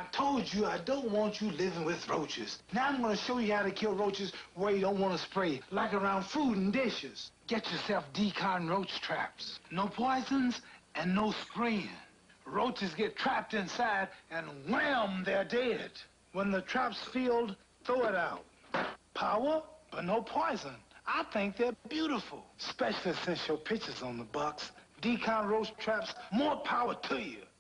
I told you I don't want you living with roaches. Now I'm gonna show you how to kill roaches where you don't want to spray, like around food and dishes. Get yourself decon roach traps. No poisons and no spraying. Roaches get trapped inside and wham, they're dead. When the trap's filled, throw it out. Power, but no poison. I think they're beautiful, especially since your picture's on the box. Decon roach traps, more power to you.